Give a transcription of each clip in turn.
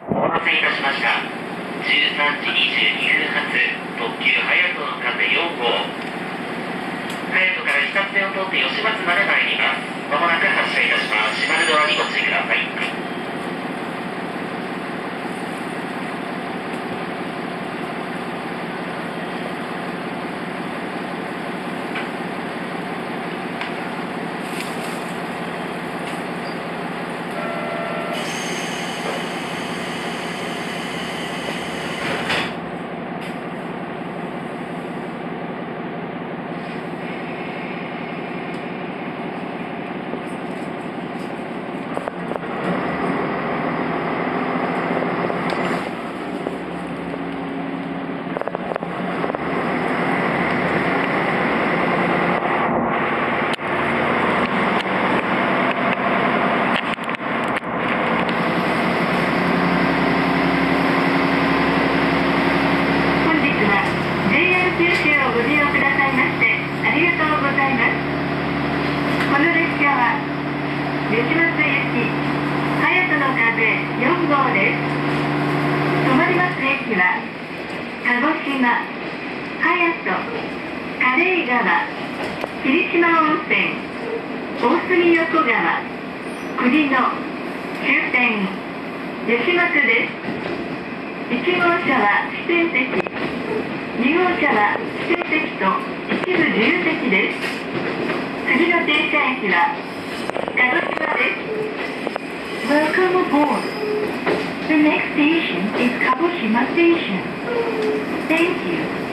お待たせいたしました。13時22分発、特急はやとの風4号。はやとから久津を通って吉松まで参ります。まもなく発車いたします。閉まるドアにご注意ください。 Welcome aboard. The next station is Kagoshima Station. Thank you.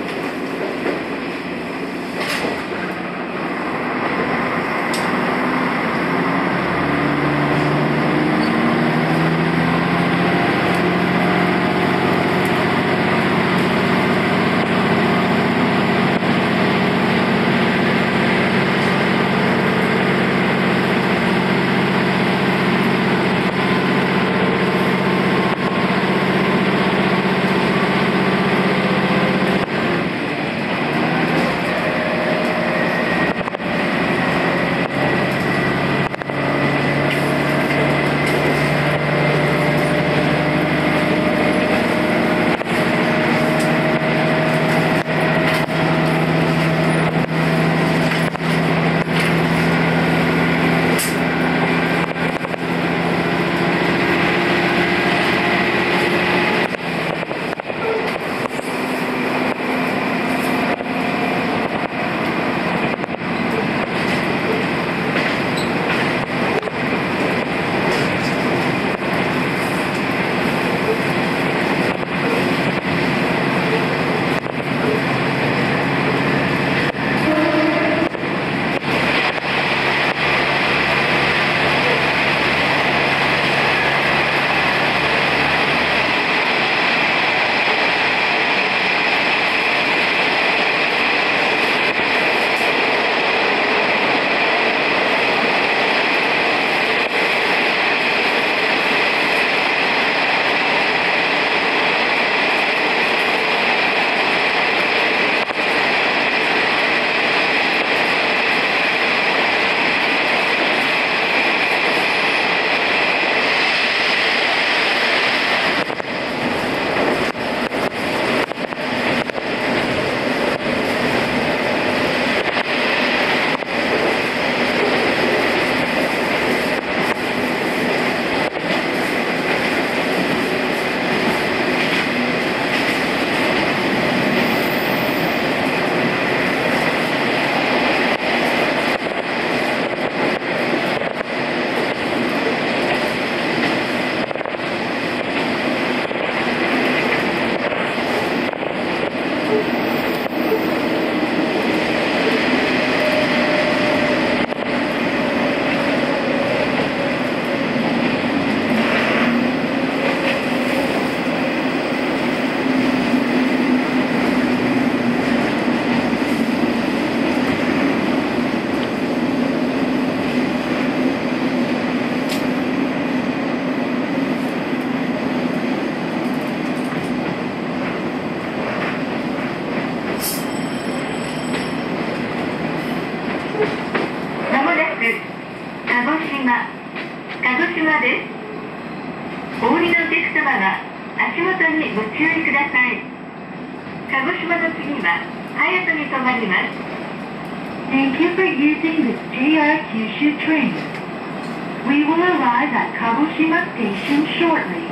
鹿児島です。お降りの客様は足元にご注意ください。鹿児島の次は隼人に停まります。Thank you for using the JR Kyushu train. We will arrive at Kagoshima Station shortly.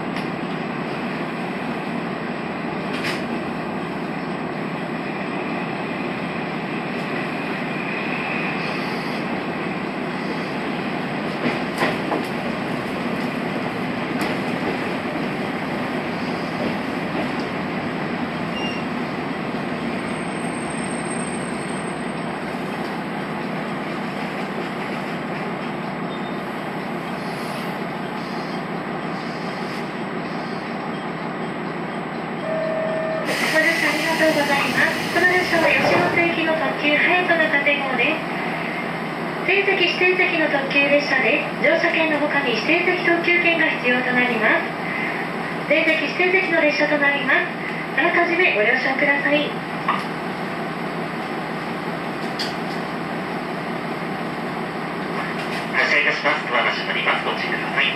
この列車は吉本行きの特急はやとのカテ号です。全席指定席の特急列車で乗車券の他に指定席特急券が必要となります。全席指定席の列車となります。あらかじめご了承ください。 発車いたします。ドアが閉まります。ご注意ください。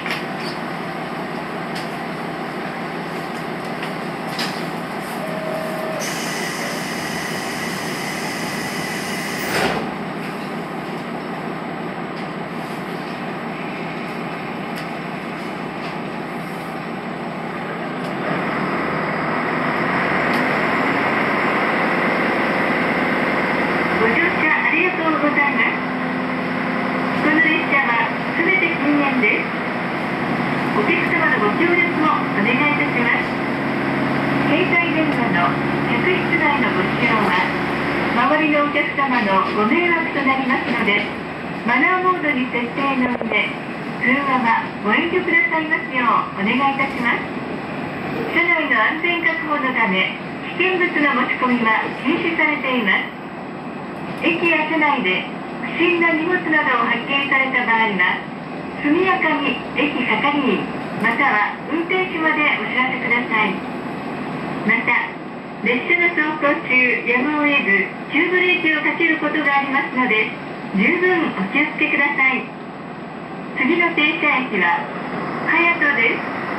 ご迷惑となりますので、マナーモードに設定の上、通話はご遠慮くださいますようお願いいたします。車内の安全確保のため、危険物の持ち込みは禁止されています。駅や車内で不審な荷物などを発見された場合は、速やかに駅係員または運転手までお知らせください。また列車の走行中やむを得ず急ブレーキをかけることがありますので、十分お気をつけください。次の停車駅は隼人です。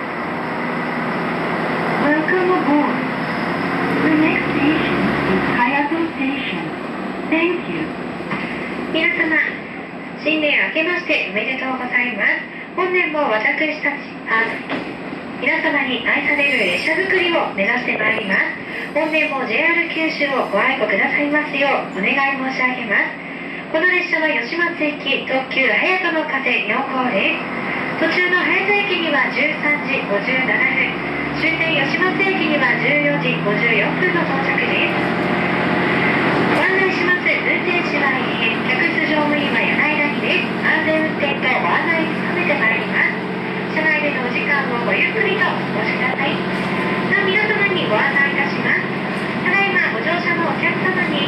Welcome aboard. The next station is Hayato Station. Thank you. 皆様、新年明けましておめでとうございます。本年も私たち皆様に愛される列車づくりを目指してまいります。本年も JR 九州をご愛顧くださいますようお願い申し上げます。この列車は吉松駅特急はやとの風4号です。途中の早田駅には13時57分、終点吉松駅には14時54分の到着です。ご案内します。運転士は客室乗務員は柳井です。安全運転とご案内に努めてまいります。車内でのお時間をごゆっくりとお過ごしください。さあ、皆様にご案内いたします。ただいまご乗車のお客様に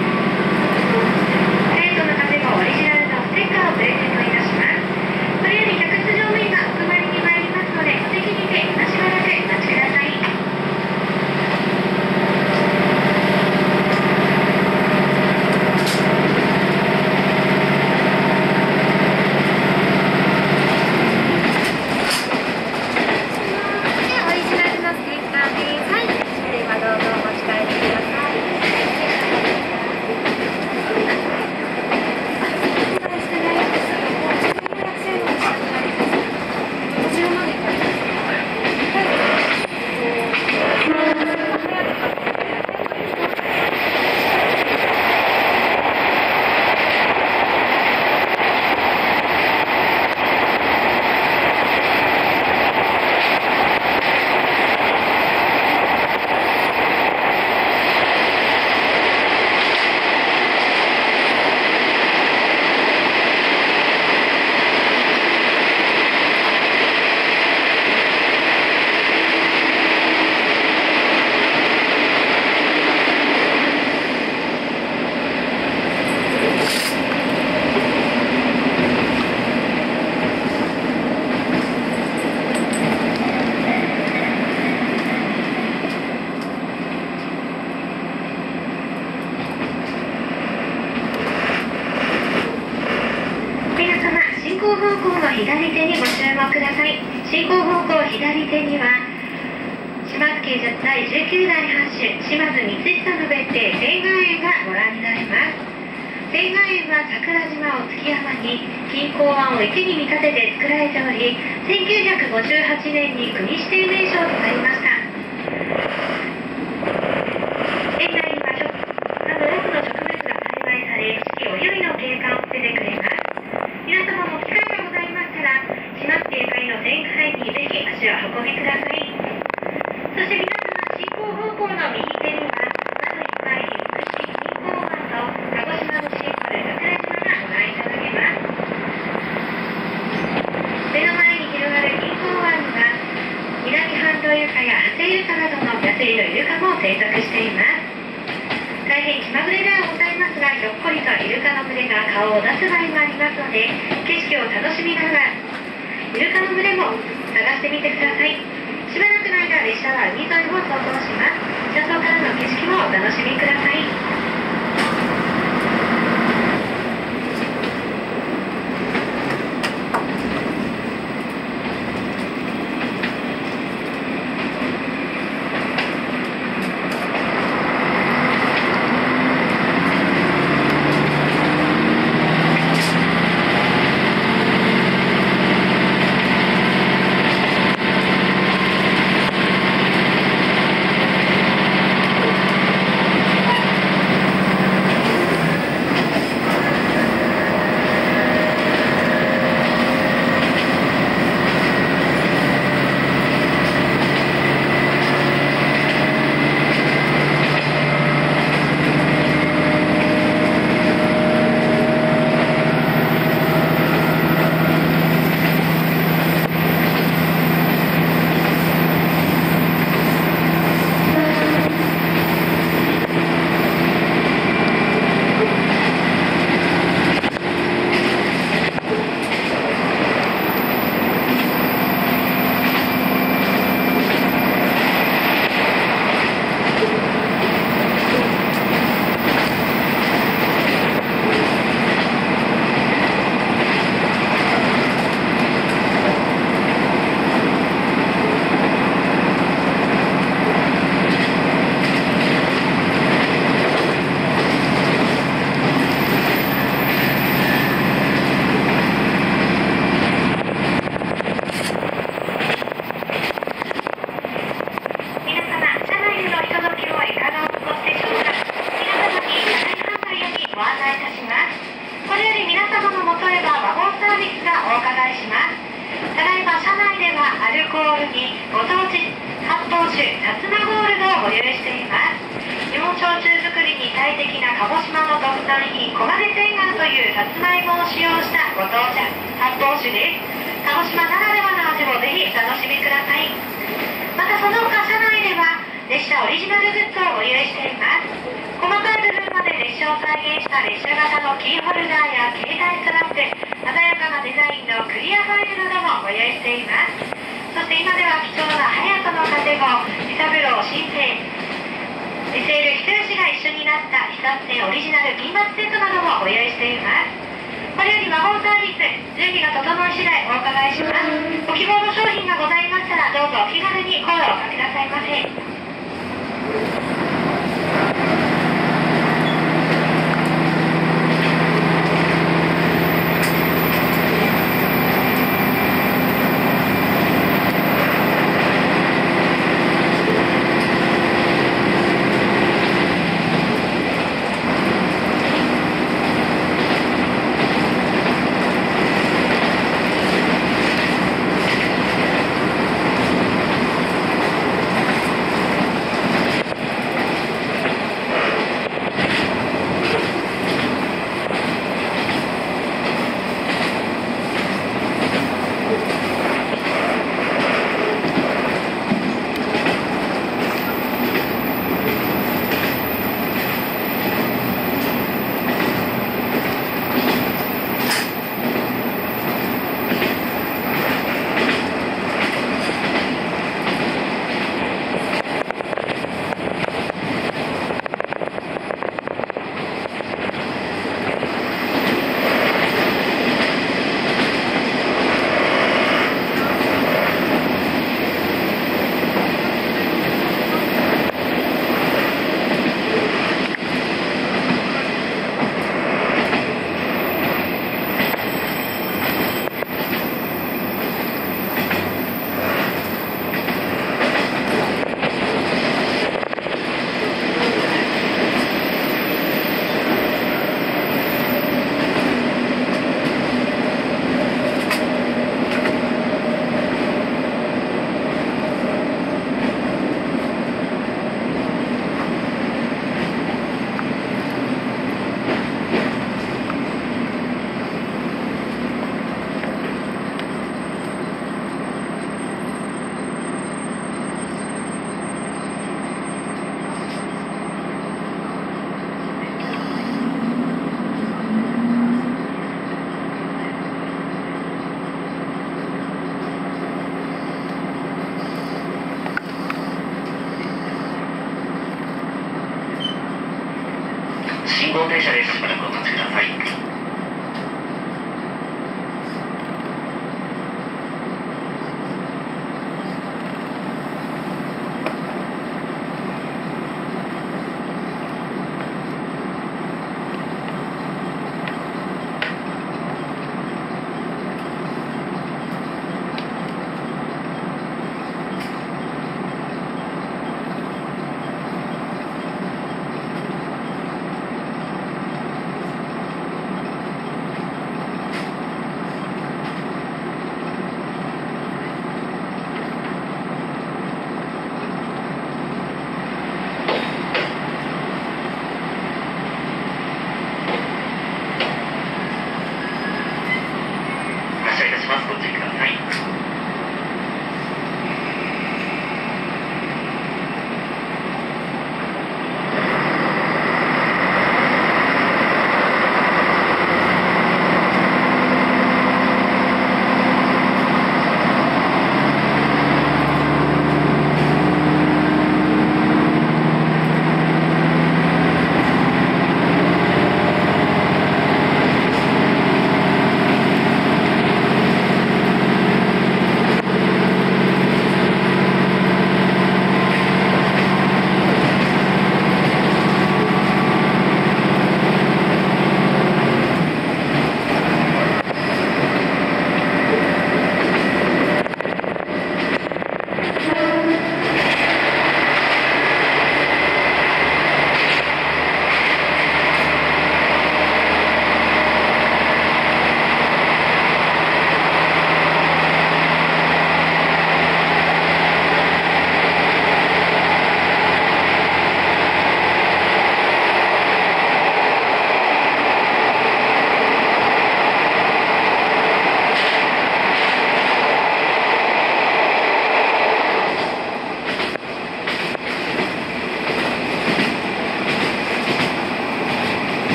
生徒の風号オリジナルのステッカーをプレゼントいたします。これより客室乗務員がお配りに参りますので、お席にて今しばらくお待ちください。 進行方向左手には島津系第19代藩主島津光久の別邸天外園がご覧になれます。天外園は桜島を築山に錦江湾を池に見立てて作られており、1958年に国指定名勝となりました。園内には多くの植物が栽培され、四季折々の景観を見せてくれます。皆様も機会がございましたら、島津警戒の天海にぜひ足をお運びください。そして皆様、進行方向の右手には、窓いっぱいに美しい錦江湾と鹿児島のシンボル桜島がご覧いただけます。目の前に広がる錦江湾には、南半島イルカやハセイルカなどの野生のイルカも生息しています。大変気まぐれではございますが、ひょっこりとイルカの群れが顔を出す場合もありますので、景色を楽しみながらイルカの群れも探してみてください。しばらくの間、列車は海沿いを走行します。車窓からの景色もお楽しみください。ご希望の商品がございましたら、どうぞお気軽に声をおかけくださいませ。 号停車です。しばらくお待ちください。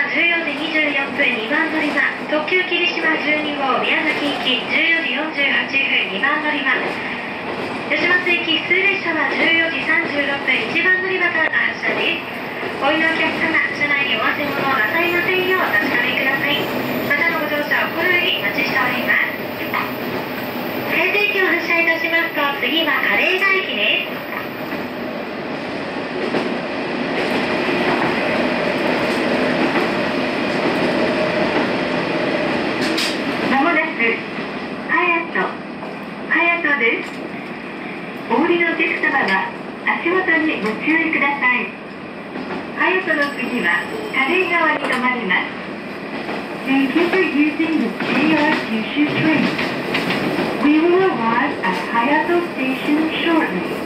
14時24分2番乗り場、特急霧島12号宮崎行き14時48分2番乗り場、吉松行き普通列車は14時36分1番乗り場からの発車です。お降りのお客様、車内にお忘れ物をなさいませんようお確かめください。またのご乗車を心よりお待ちしております。早津駅を発車いたしますと、次は嘉例田駅です。 まもなく隼人です。お降りのお客様は足元にご注意ください。隼人の次は嘉例川に停まります。Thank you for using the JR Kyushu train. We will arrive at Hayato Station shortly.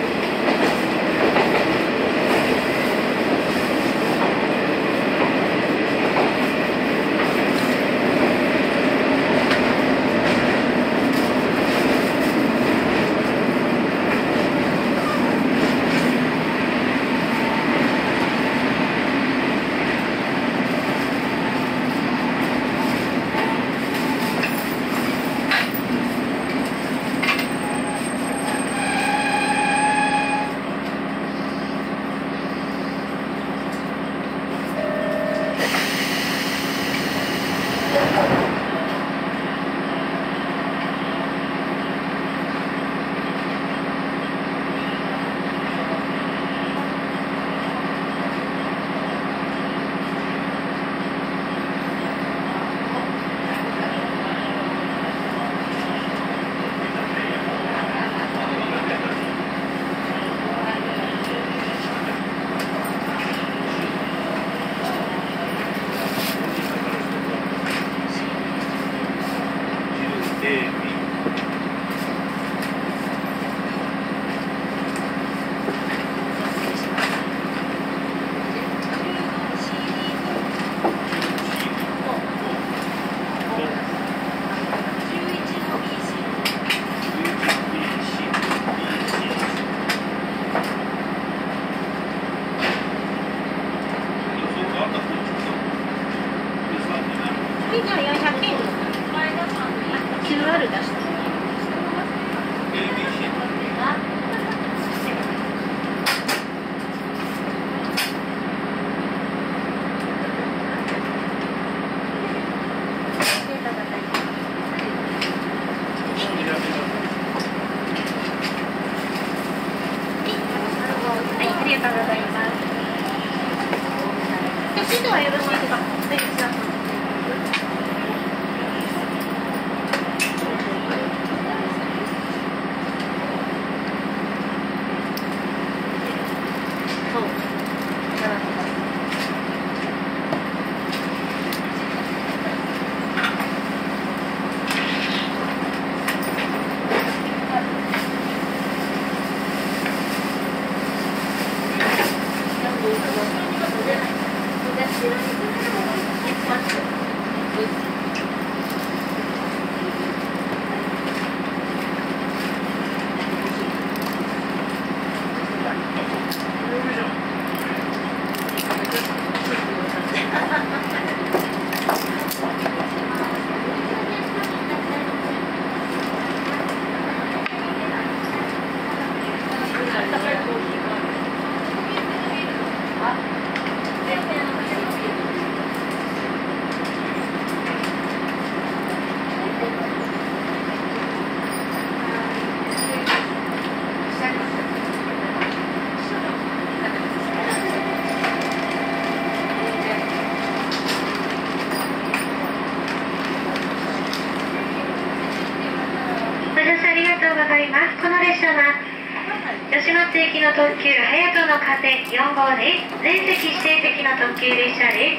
この列車は吉松行きの特急隼人の風4号です。全席指定席の特急列車です。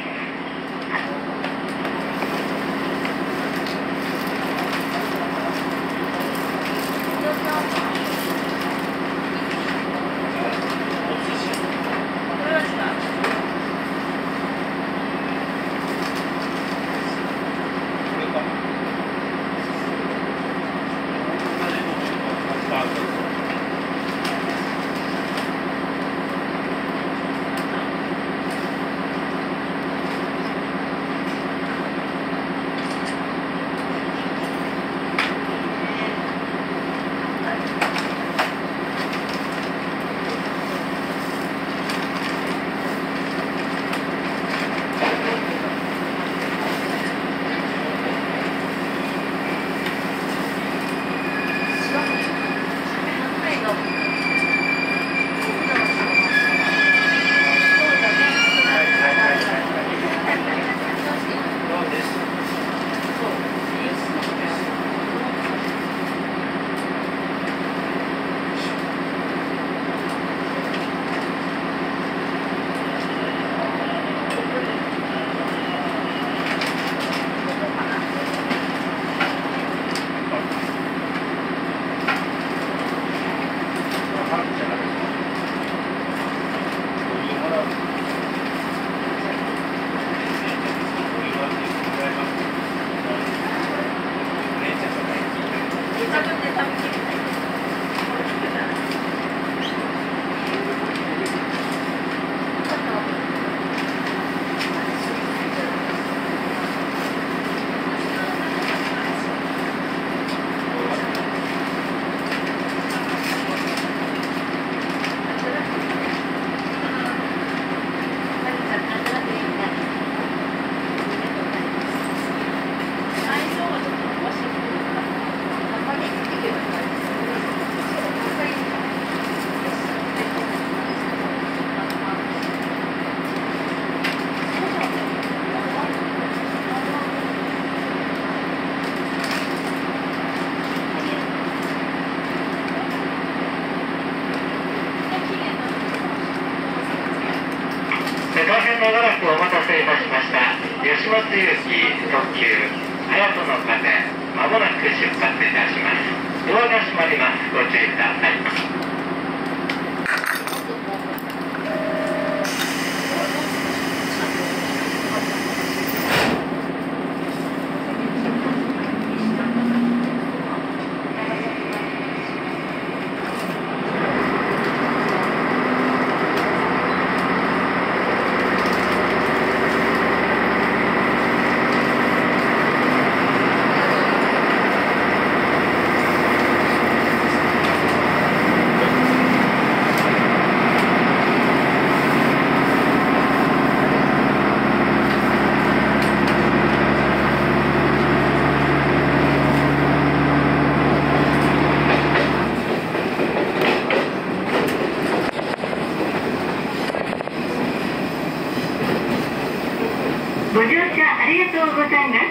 大変長らくお待たせいたしました。吉松行き特急隼人の風、まもなく出発いたします。ドアが閉まります。ご注意ください。 ご乗車ありがとうございます。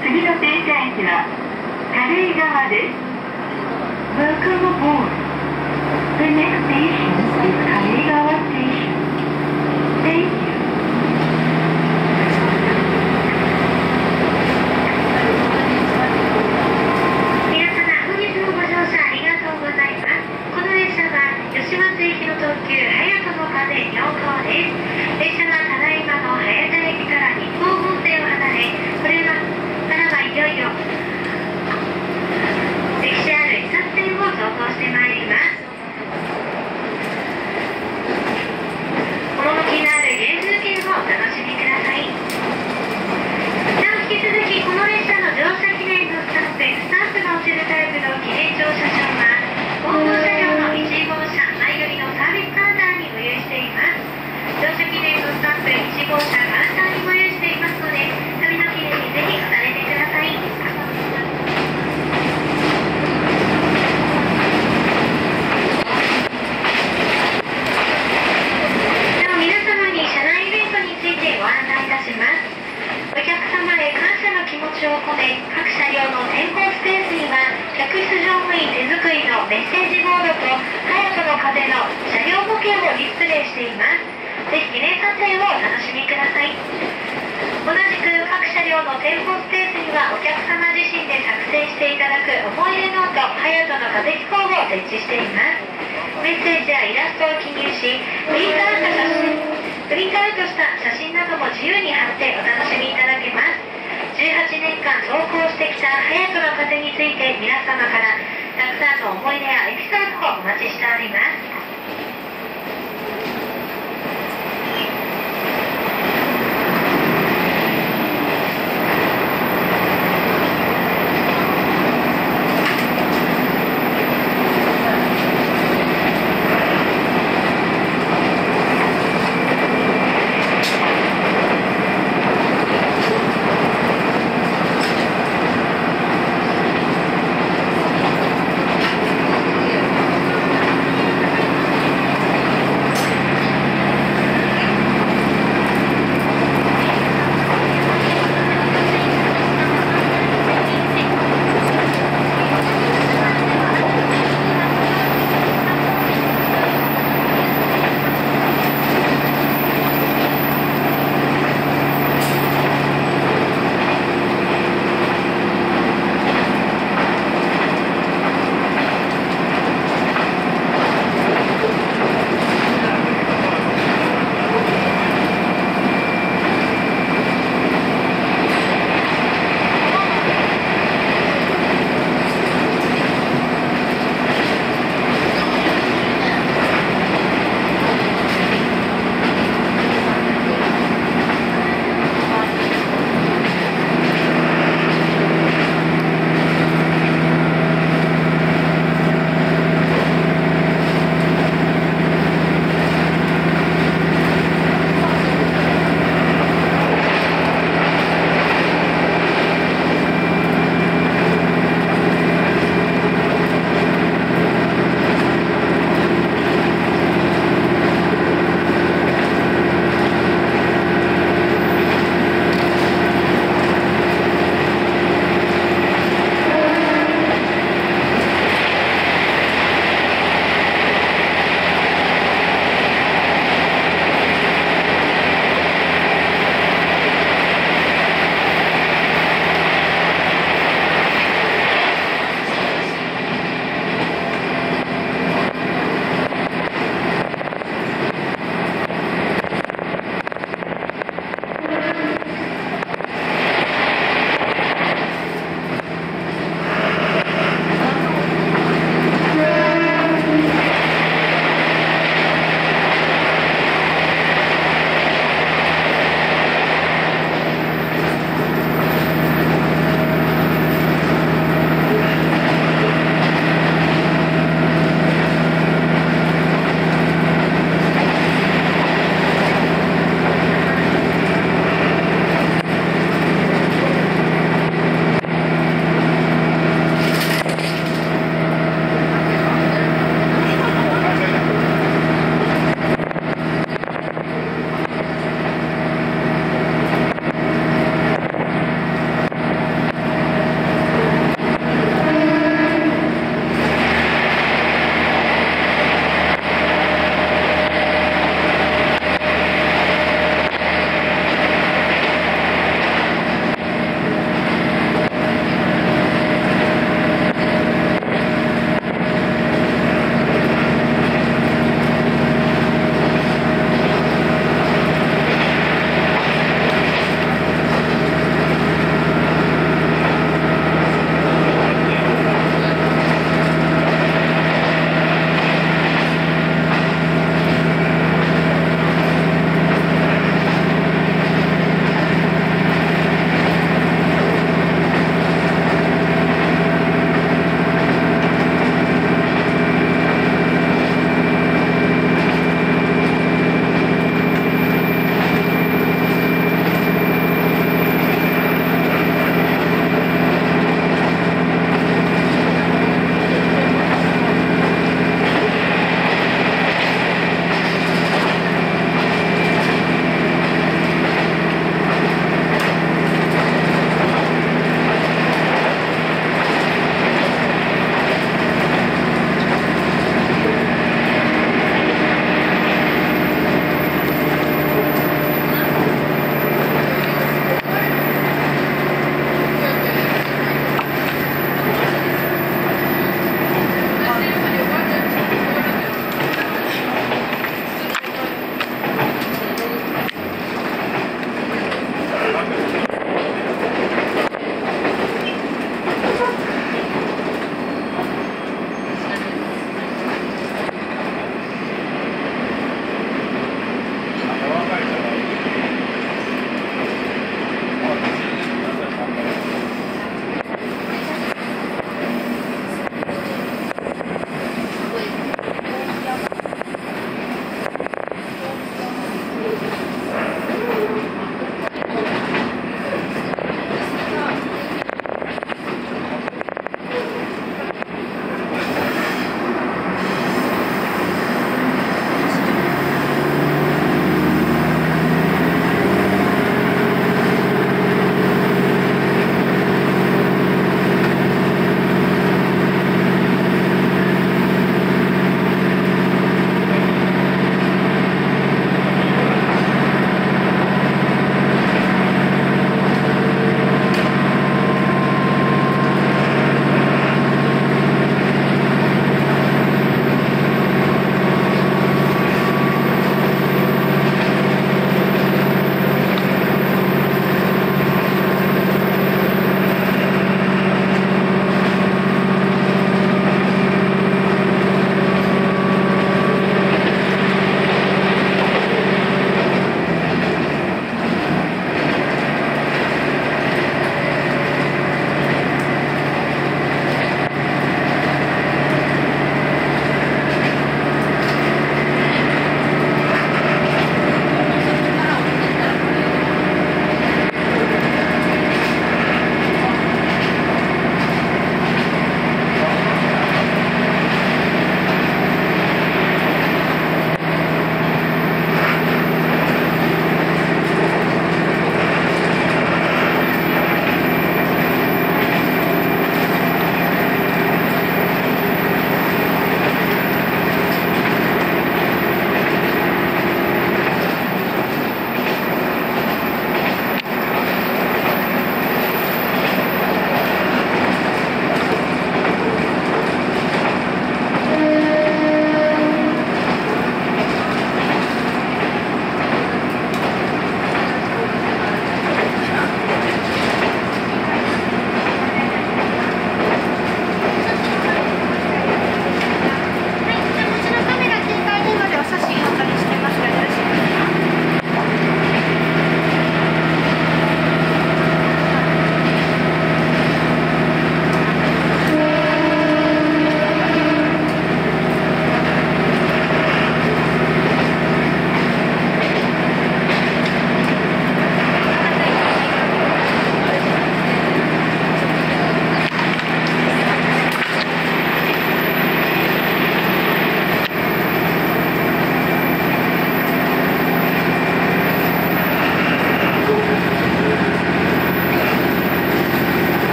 次の停車駅は軽井沢です。Welcome aboard. The next station is 軽井沢 Station. Thank you. 皆様、本日のご乗車ありがとうございます。この列車は吉松行きの特急隼人の風4号です。列車はただいまの早田駅から日本本線を離れ、これからはいよいよ歴史ある伊薩線を走行してまいります。趣のある原風景をお楽しみください。なお引き続きこの列車の乗車記念のスタンプが落ちるタイプの記念乗車証は本号車両の1号車前よりのサービスカウンターにご用意しています。乗車記念のスタンプ1号車カウンターにご用意していますので、旅の記念にぜひおされてください。なお皆様に車内イベントについてご案内いたします。お客様へ感謝の気持ちを込め、各車両の展望スペースには客室乗務員手作りのメッセージボードと隼人の風の車両模型をディスプレイしています。ぜひ記念撮影をお楽しみください。同じく各車両の展望スペースにはお客様自身で作成していただく思い出ノート隼人の風飛行を設置しています。メッセージやイラストを記入し、プリントアウトした写真なども自由に貼ってお楽しみいただけます。18年間走行してきた隼人の風について皆様からたくさんの思い出やエピソードをお待ちしております。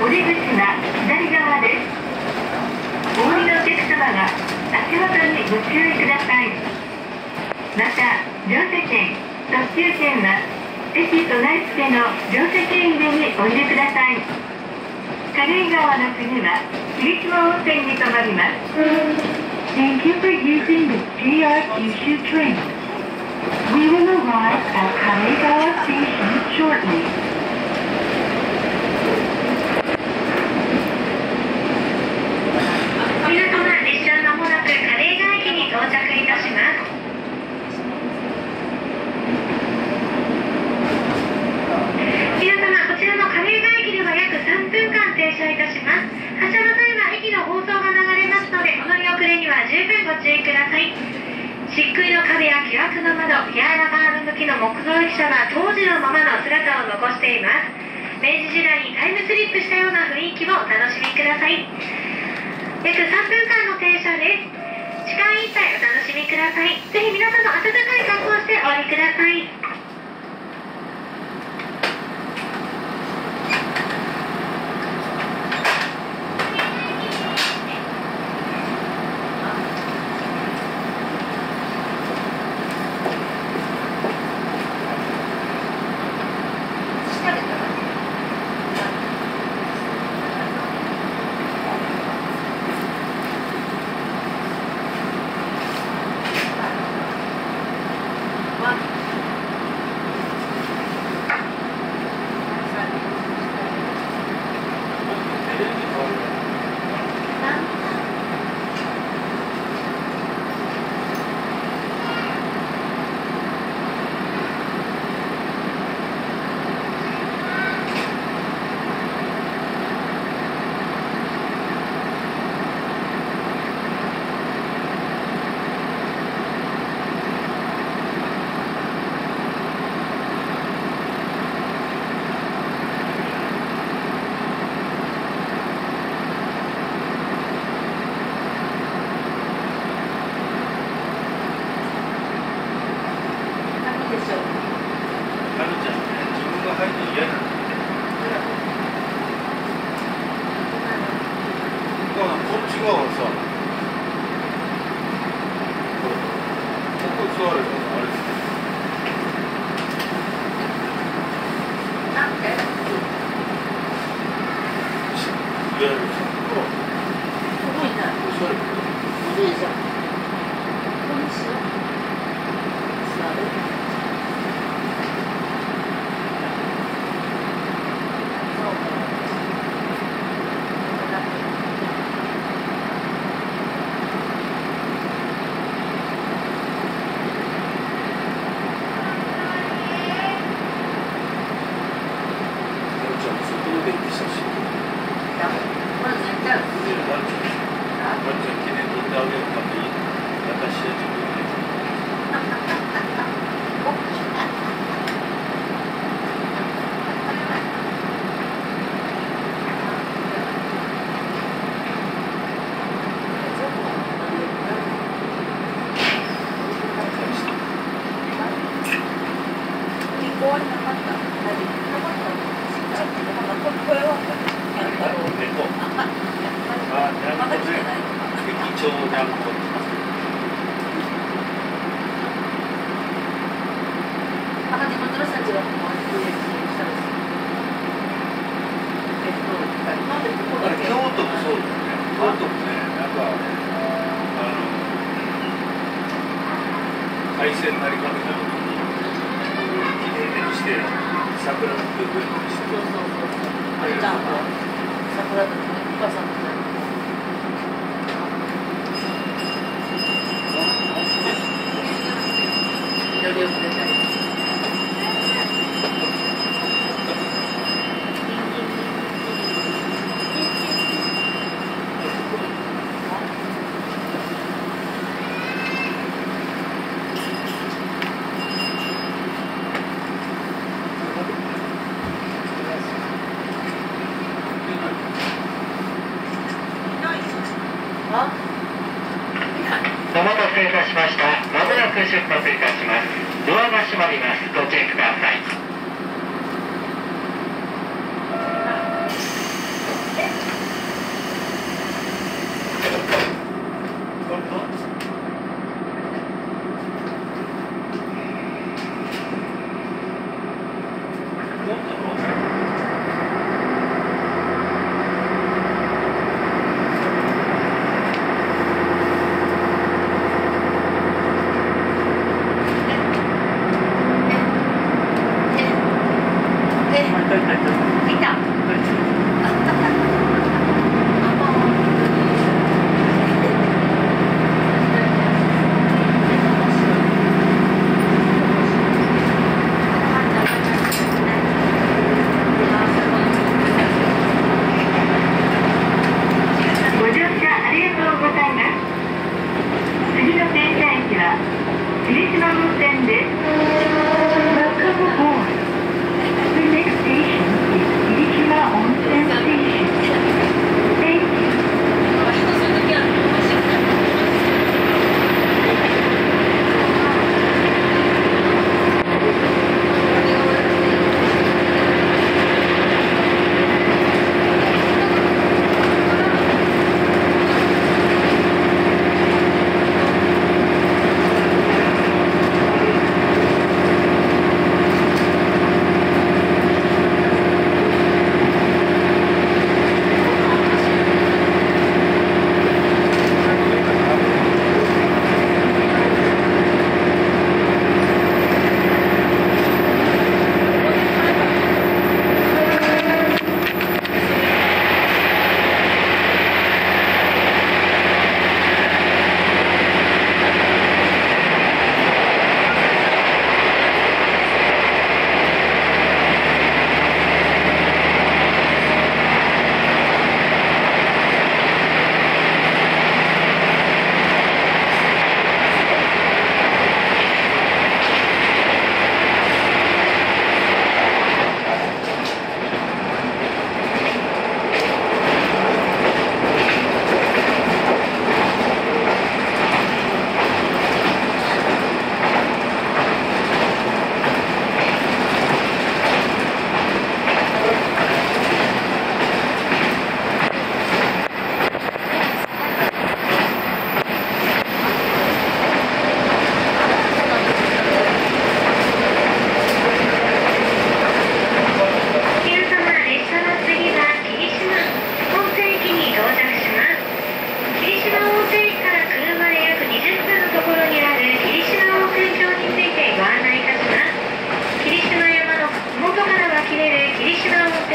お出口は左側です。お降りのお客様は足元にご注意ください。また、乗車券、特急券は駅備え付けの乗車券入れにお入れください。軽井沢の次は霧島温泉に停まります。Thank you for using the JR Kyushu train. We will arrive at Kareigawa Station shortly. 皆様、列車はまもなく軽井沢駅に到着いたします。皆様、こちらの軽井沢駅では約3分間停車いたします。発車の際は駅の放送が流れますので、お乗り遅れには十分ご注意ください。漆喰の壁や巨悪の窓、ギアラバール向きの木造駅舎は当時のままの姿を残しています。明治時代にタイムスリップしたような雰囲気をお楽しみください。約3分間の停車です。時間いっぱいお楽しみください。ぜひ皆様温かい格好をしてお降りください。 お待たせいたしました。まもなく出発いたします。ドアが閉まります。ご注意ください。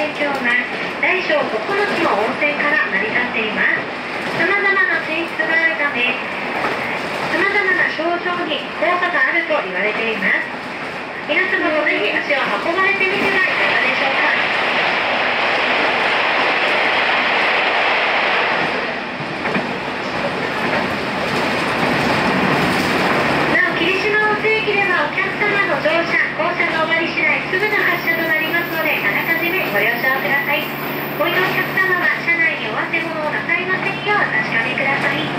提供は大小9つの温泉から成り立っています。さまざまな泉質があるため、さまざまな症状に効果があると言われています。皆様もぜひ足を運ばれてみてはいかがでしょうか。なお、霧島温泉駅ではお客様の乗車、降車が終わり次第すぐの発車となりますので、あらかじめご了承ください。おいでお客様は車内にお忘れ物をなさいませんようお確かめください。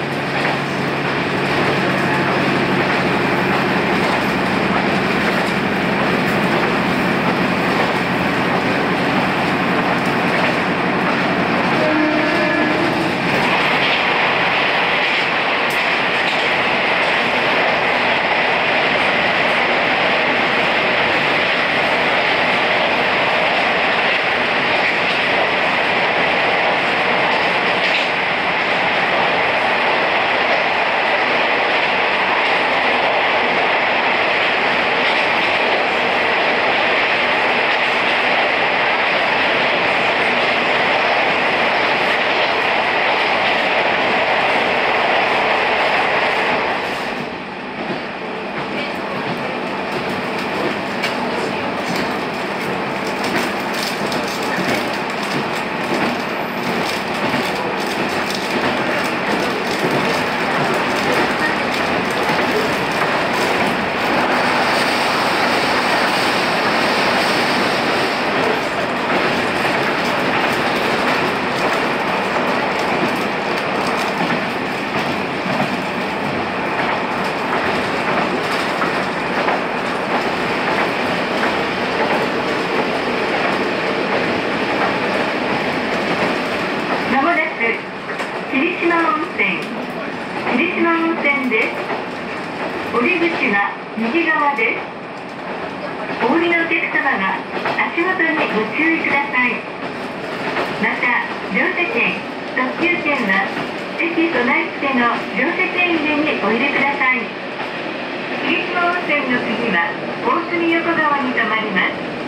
降り口は右側です。お降りのお客様が足元にご注意ください。また、乗車券、特急券は駅備え付けの乗車券入れにお入れください。霧島温泉の次は大隅横川に停まります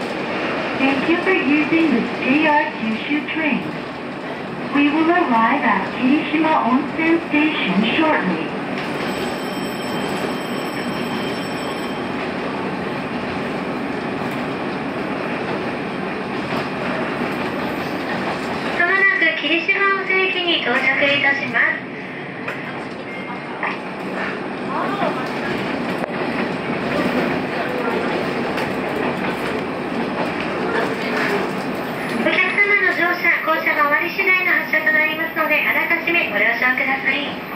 。Thank you for using the JR Kyushu train. We will arrive at Kirishima Onsen Station shortly. 霧島温泉駅に到着いたします。お客様の乗車、降車が終わり次第の発車となりますので、あらかじめご了承ください。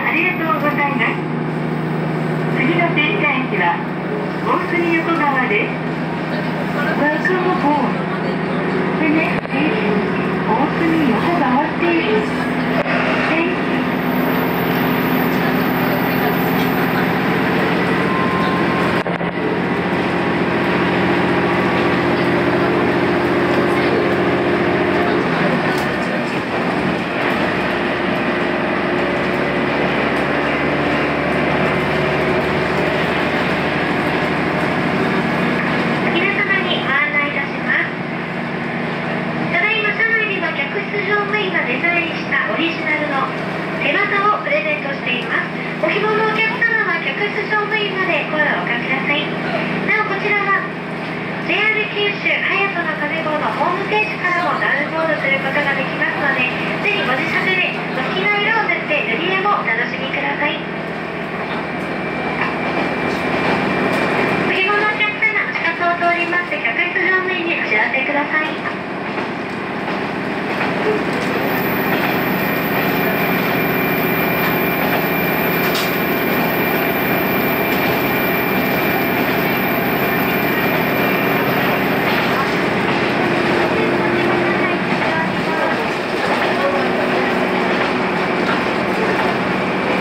ありがとうございます。次の停車駅は大隅横川です。Welcome aboard. The next station, 大隅横川 Station. Thank you. 次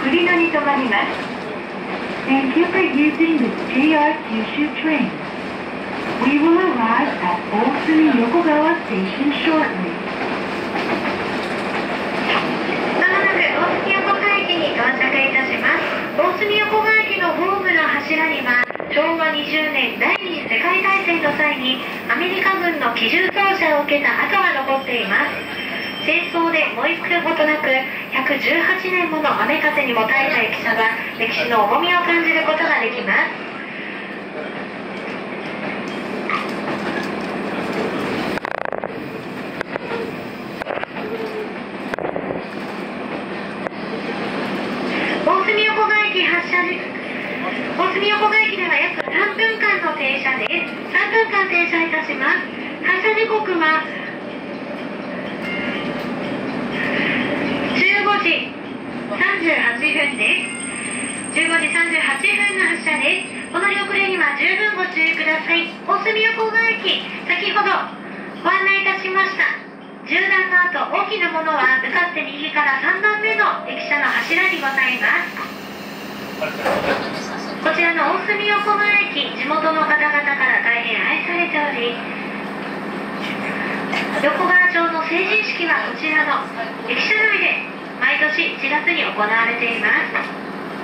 栗野に停まります。 Thank you for using the JR Kyushu train. We will arrive at Osumi Yokogawa Station shortly. まもなく大隅横川駅に到着いたします。大隅横川駅のホームの柱には昭和20年第二次世界大戦の際にアメリカ軍の機銃掃射を受けた跡が残っています。戦争で燃え尽きることなく118年もの雨風にも耐えた駅舎は歴史の重みを感じることができます。大隅横川駅発車です。大隅横川駅では約3分間の停車です。3分間停車いたします。発車時刻は15時38分です。15時38分の発車です。お乗り遅れには十分ご注意ください。大隅横川駅、先ほどご案内いたしました銃弾の後、大きなものは向かって右から3段目の駅舎の柱にございます。こちらの大隅横川駅、地元の方々から大変愛されており、横川町の成人式はこちらの駅舎内で毎年1月に行われています。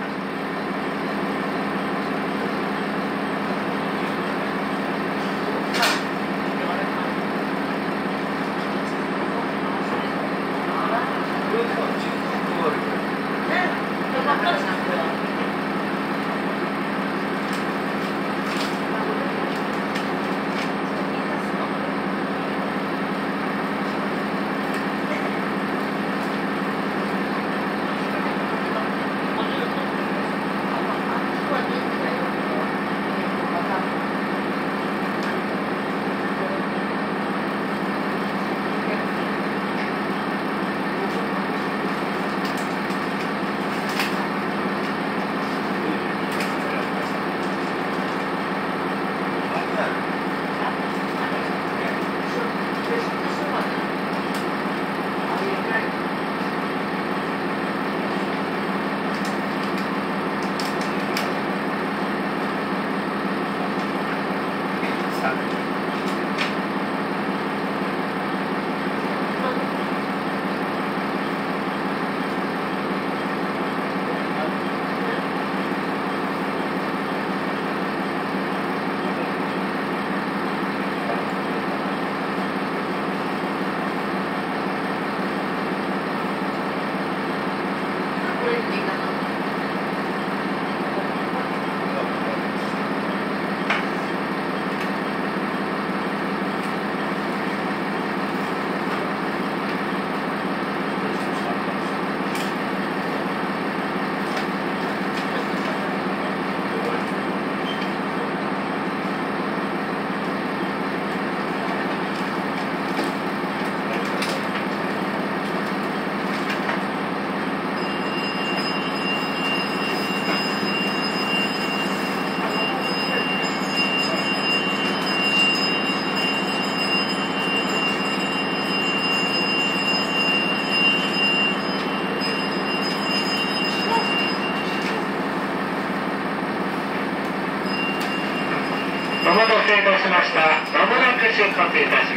お待たせいたしました。まもなく出発いたします。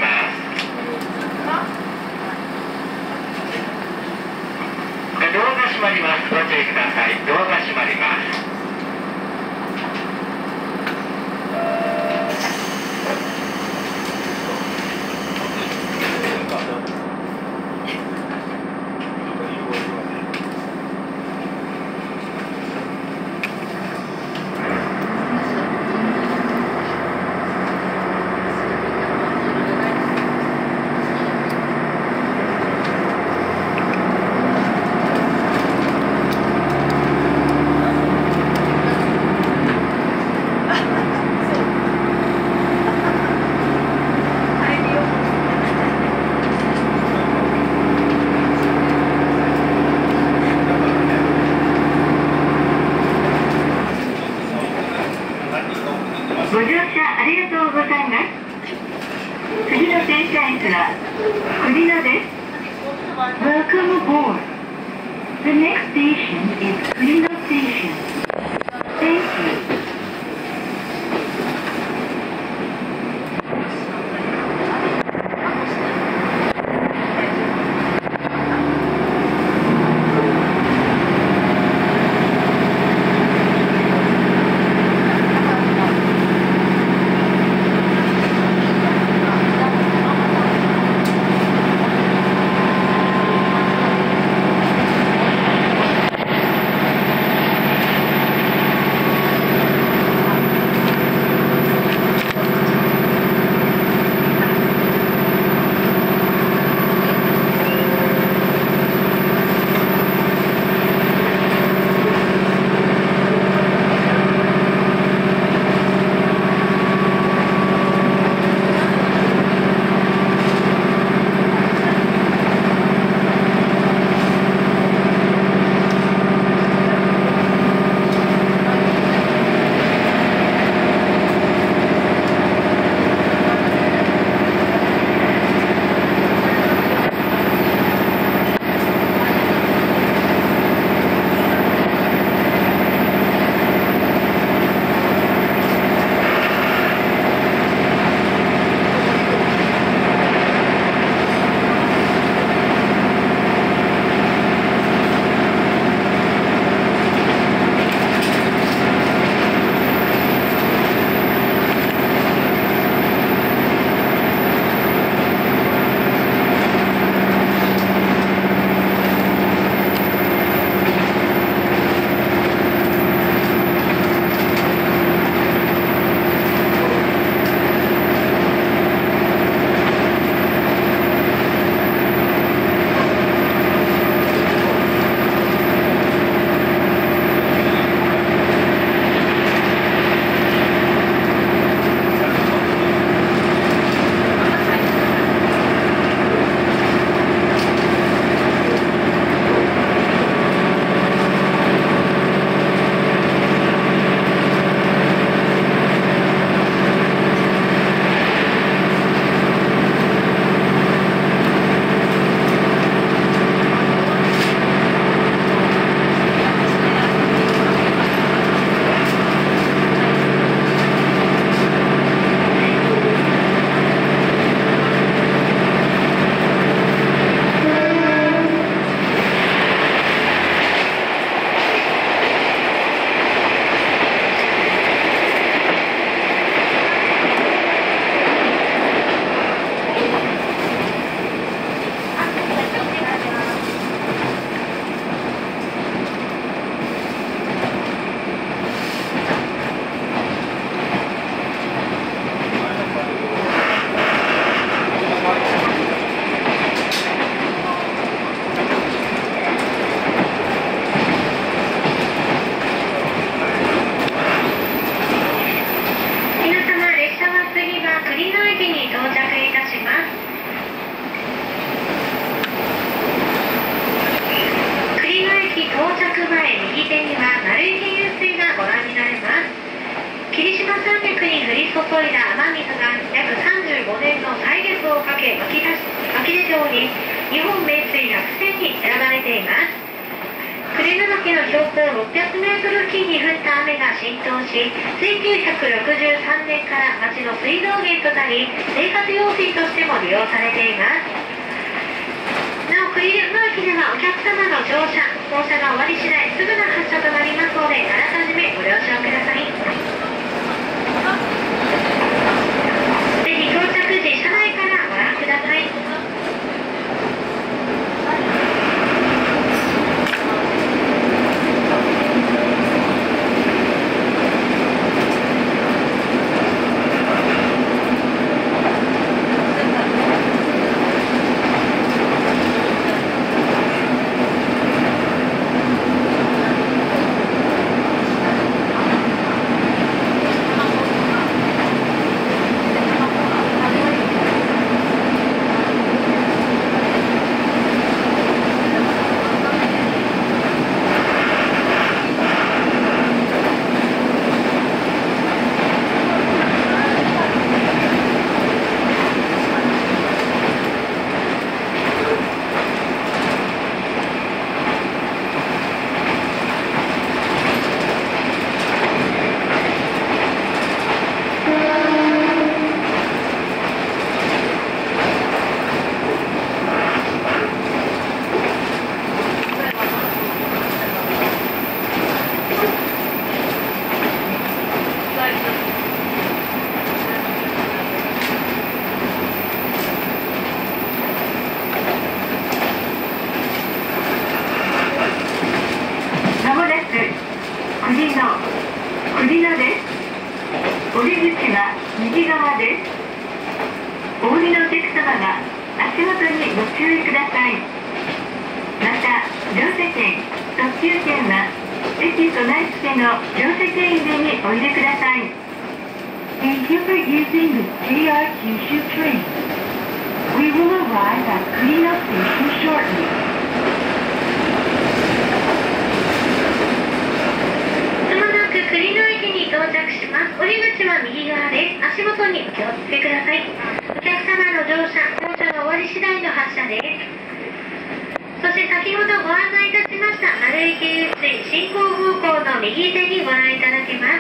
ドアが閉まります。ご注意ください。ドアが閉まります。 ご乗車ありがとうございます。次の停車駅は栗野です。 Welcome aboard. The next station is 注いだ雨水が約35年の歳月をかけ湧き出ており、日本名水100選に選ばれています。栗沼家の標高600メートル付近に降った雨が浸透し、1963年から町の水道源となり、生活用水としても利用されています。なお、栗沼駅ではお客様の乗車、降車が終わり次第すぐの発車となりますので、あらかじめご了承ください。ぜひ到着時、車内からご覧ください。 栗野です。降り口は右側です。お降りのお客様は足元にご注意ください。また、乗車券、特急券は駅備え付けの乗車券入れにお入れください。 Thank you for using the JR Kyushu train. We will arrive at Kurino Station shortly. 栗野駅に到着します。降り口は右側です。足元にお気をつけください。お客様の乗車、降車が終わり次第の発車です。そして先ほどご案内いたしました丸池遊水進行方向の右手にご覧いただけます。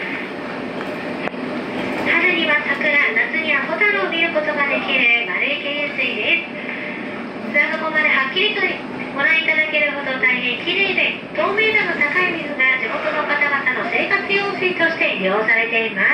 春には桜、夏にはホタルを見ることができる丸池遊水です。あそこまではっきりとご覧いただけるほど大変きれいで、透明度の高い水が地元の方々の生活用水として利用されています。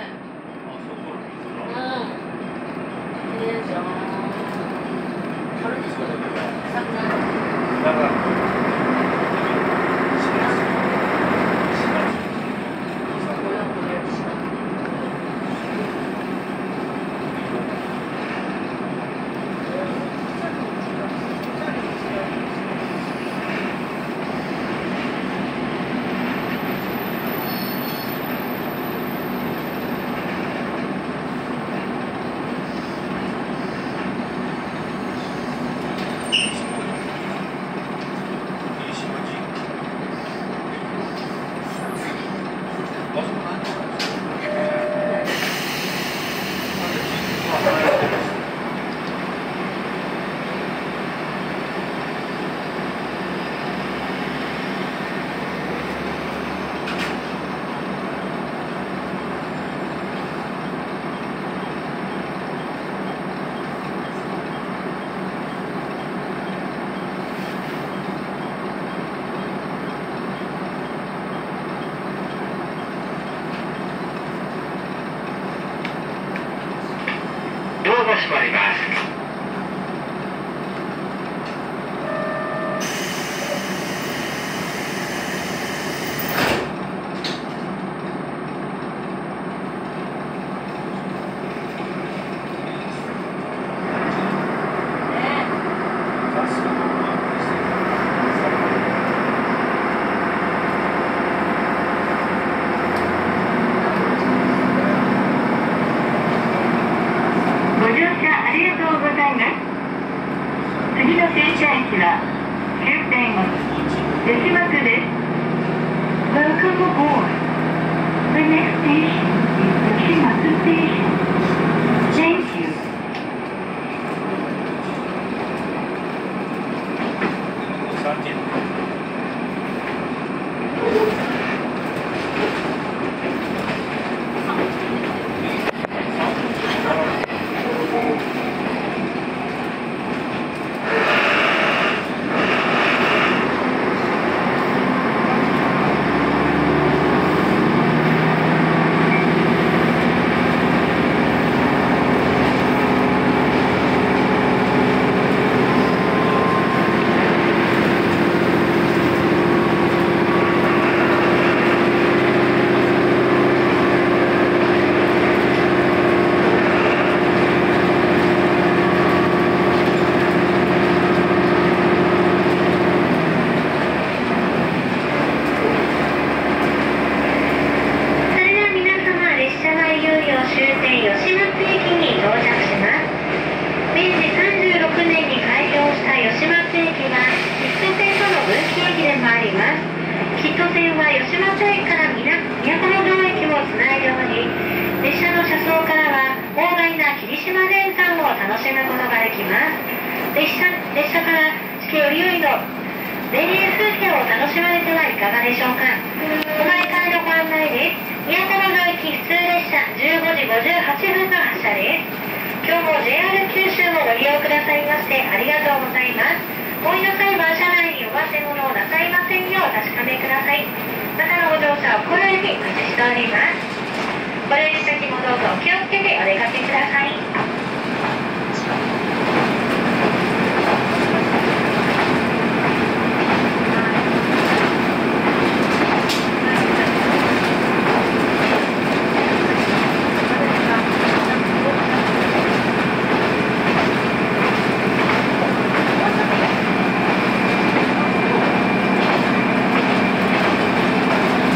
閉まります。 次の停車駅は終点吉幕です。 Welcome aboard. The next station is Yoshimatsu Station. Thank you.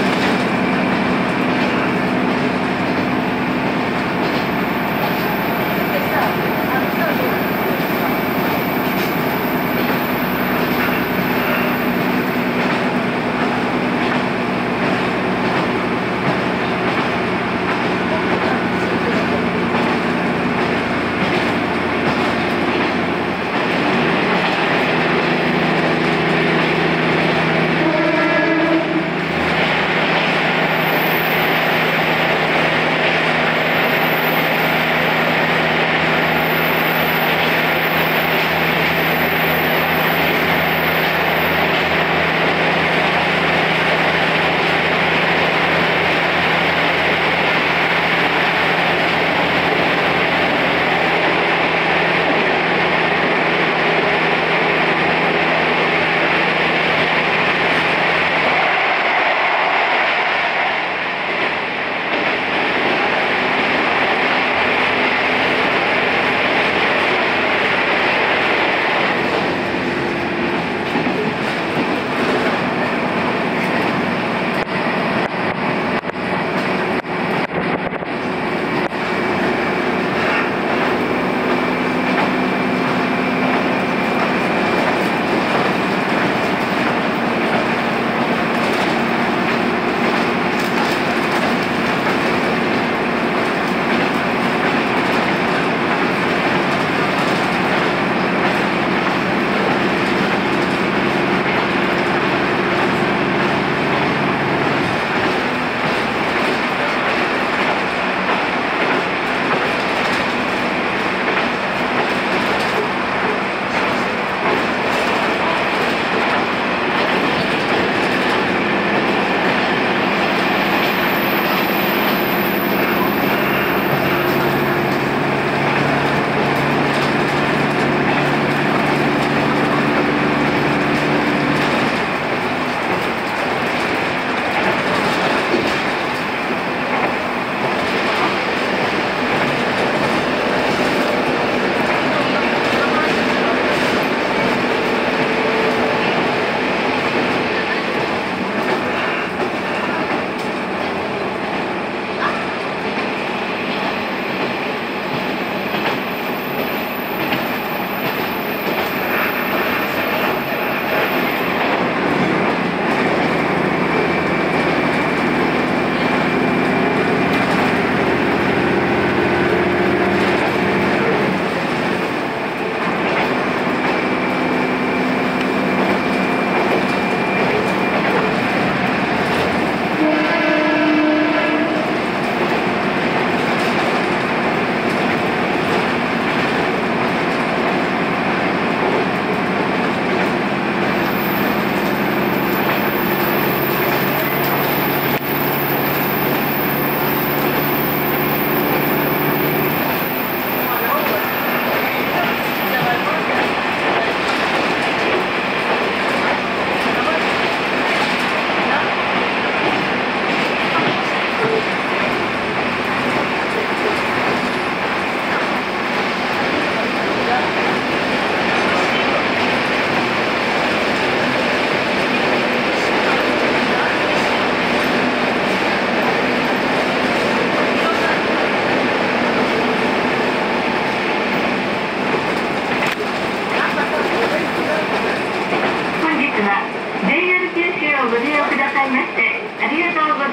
「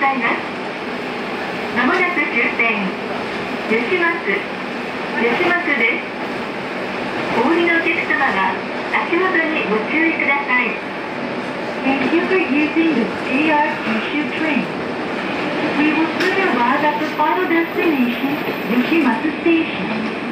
ざいます。まもなく終点吉松です。お降りのお客様は足元にご注意ください。 Thank you for using the JR Kyushu train. We will soon arrive at the final destination, Yoshimatsu Station.